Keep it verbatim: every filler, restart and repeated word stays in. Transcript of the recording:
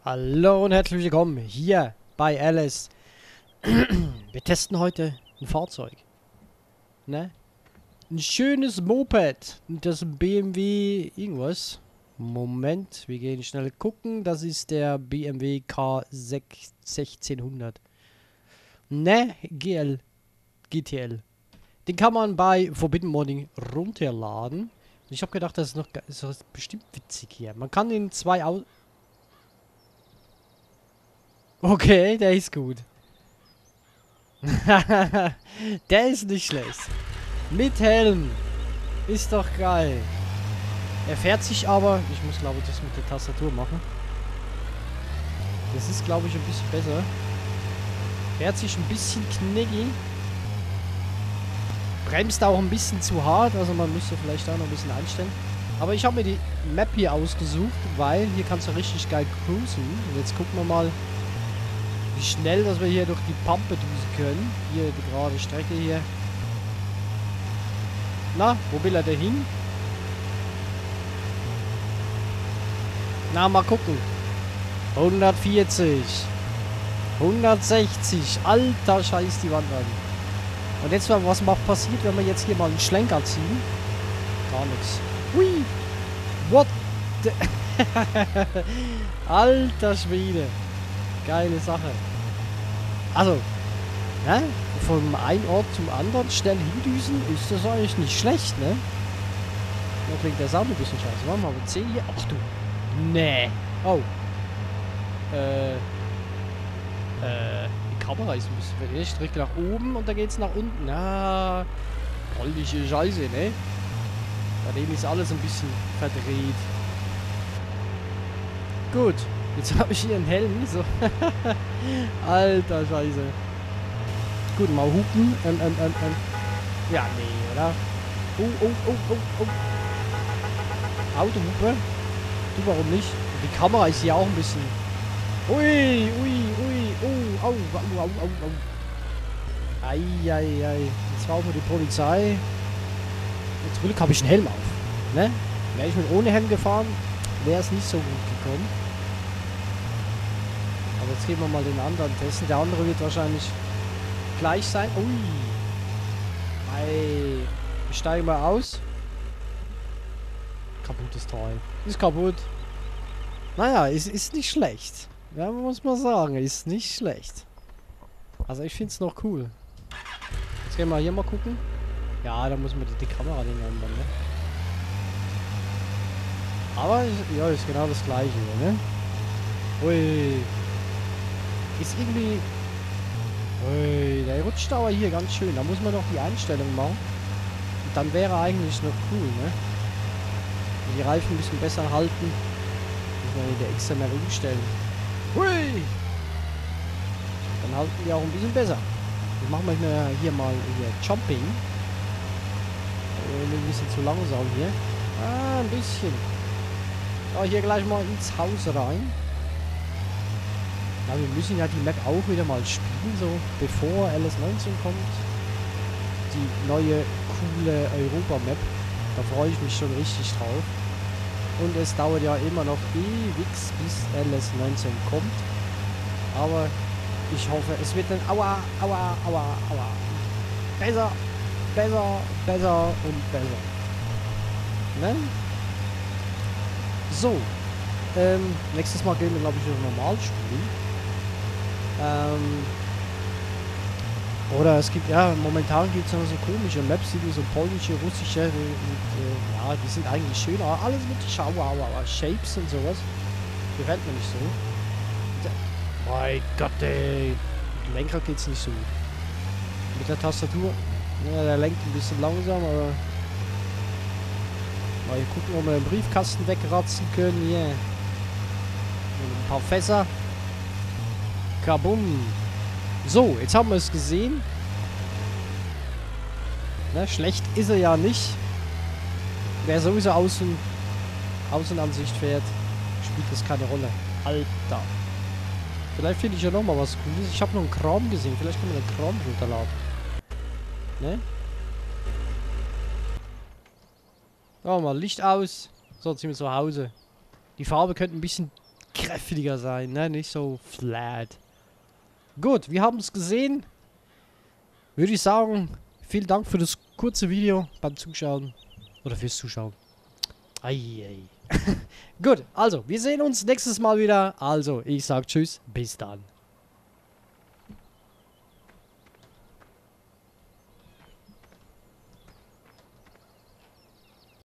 Hallo und herzlich willkommen hier bei Alice. Wir testen heute ein Fahrzeug. Ne? Ein schönes Moped. Das B M W irgendwas. Moment, wir gehen schnell gucken. Das ist der B M W K sechzehnhundert. Ne? G L. G T L. Den kann man bei Forbidden Modding runterladen. Ich habe gedacht, das ist noch das ist bestimmt witzig hier. Man kann in zwei Au... Okay, der ist gut. Der ist nicht schlecht. Mit Helm. Ist doch geil. Er fährt sich aber... Ich muss, glaube ich, das mit der Tastatur machen. Das ist, glaube ich, ein bisschen besser. Fährt sich ein bisschen knickig. Bremst auch ein bisschen zu hart. Also man müsste vielleicht da noch ein bisschen einstellen. Aber ich habe mir die Map hier ausgesucht, weil hier kannst du richtig geil cruisen. Und jetzt gucken wir mal, wie schnell, dass wir hier durch die Pampe düsen können. Hier die gerade Strecke hier. Na, wo will er denn hin? Na, mal gucken. hundertvierzig. hundertsechzig. Alter Scheiß, die Wand an. Und jetzt mal, was macht passiert, wenn wir jetzt hier mal einen Schlenker ziehen? Gar nichts. Hui! What the... Alter Schwede. Geile Sache. Also, ne? Vom einen Ort zum anderen schnell hindüsen, ist das eigentlich nicht schlecht, ne? Da klingt der Sound ein bisschen scheiße. Warte mal, C hier. Ach du. Nee. Oh. Äh. Äh. Die Kamera ist ein bisschen... Ich drücke nach oben und dann geht's nach unten. Ah. Goldige Scheiße, ne? Bei dem ist alles ein bisschen verdreht. Gut. Jetzt habe ich hier einen Helm. So. Alter Scheiße. Gut, mal hupen. Ähm, ähm, ähm, ähm. Ja, nee, oder? Oh, oh, oh, oh, oh. Autohupe. Du, warum nicht? Die Kamera ist hier auch ein bisschen... Ui, ui, ui. Oh, au, au, au, au, au. Ei, ei, ei. Jetzt war auch nur die Polizei. Zum Glück habe ich einen Helm auf. Ne? Wäre ich mit ohne Helm gefahren, wäre es nicht so gut gekommen. Aber jetzt gehen wir mal den anderen testen. Der andere wird wahrscheinlich gleich sein. Ui. Ei. Ich steige mal aus. Kaputtes Teil. Ist kaputt. Naja, ist, ist nicht schlecht. Ja, muss man sagen. Ist nicht schlecht. Also ich finde es noch cool. Jetzt gehen wir hier mal gucken. Ja, da muss man die, die Kamera den ändern, ne? Aber, ja, ist genau das gleiche hier, ne? Ui. Ist irgendwie... Ui, der rutscht aber hier ganz schön. Da muss man noch die Einstellung machen. Und dann wäre eigentlich noch cool, ne? Wenn die Reifen ein bisschen besser halten. Muss man wieder extra mehr umstellen. Hui! Dann halten die auch ein bisschen besser. Jetzt machen wir hier mal hier Jumping. Ein bisschen zu langsam hier. Ah, ein bisschen. Ja, hier gleich mal ins Haus rein. Ja, wir müssen ja die Map auch wieder mal spielen, so bevor L S neunzehn kommt. Die neue, coole Europa-Map. Da freue ich mich schon richtig drauf. Und es dauert ja immer noch ewig, bis L S neunzehn kommt. Aber ich hoffe, es wird dann aua, aua, aua, aua. Besser, besser, besser und besser. Ne? So. Ähm, nächstes Mal gehen wir, glaube ich, noch normal spielen. Ähm, oder es gibt, ja, momentan gibt es noch so komische Maps, die so polnische, russische, und, äh, ja, die sind eigentlich schön, aber alles mit Schauer, aber Shapes und sowas. Gefällt mir nicht so. Der, mein Gott, ey. Mit dem Lenkrad geht's nicht so gut. Mit der Tastatur, ja, der lenkt ein bisschen langsam, aber mal gucken, ob wir den Briefkasten wegratzen können, hier. Yeah. Ein paar Fässer. Kabum. So, jetzt haben wir es gesehen. Ne, schlecht ist er ja nicht. Wer sowieso Außen, Außenansicht fährt, spielt das keine Rolle. Alter. Vielleicht finde ich ja nochmal was Cooles. Ich habe noch einen Kram gesehen. Vielleicht können wir den Kram runterladen. Ne? Oh, mal Licht aus. So, jetzt sind wir zu Hause. Die Farbe könnte ein bisschen kräftiger sein, ne? Nicht so flat. Gut, wir haben es gesehen. Würde ich sagen, vielen Dank für das kurze Video beim Zuschauen. Oder fürs Zuschauen. Eieiei. Gut, also, wir sehen uns nächstes Mal wieder. Also, ich sag tschüss, bis dann.